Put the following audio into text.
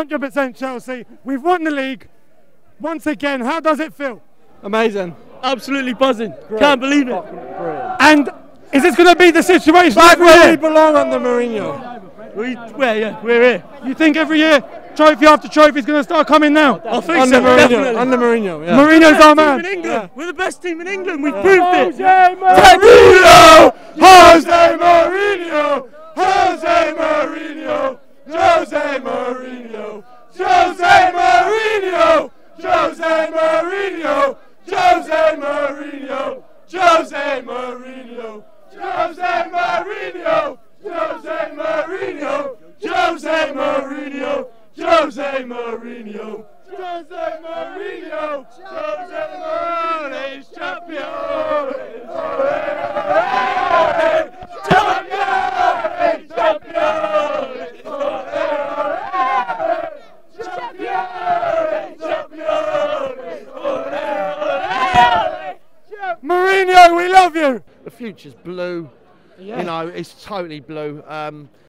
100% Chelsea. We've won the league once again. How does it feel? Amazing. Absolutely buzzing. Can't believe it. And is this going to be the situation Back every where we year? belong under Mourinho. We're here. You think every year, trophy after trophy is going to start coming now? I think Under so, Mourinho. definitely. Under Mourinho. Yeah. Mourinho's our Team in man. England. We're the best team in England. We've proved it. Mourinho! Jose Mourinho! Jose Mourinho! Jose Mourinho! Jose Mourinho! Jose Mourinho! Jose Mourinho! Jose Mourinho! Jose Mourinho! Jose Mourinho! Jose Mourinho! Jose Mourinho! Jose Mourinho! Jose Mourinho is champion! Mourinho, we love you. The future's blue. You know, it's totally blue.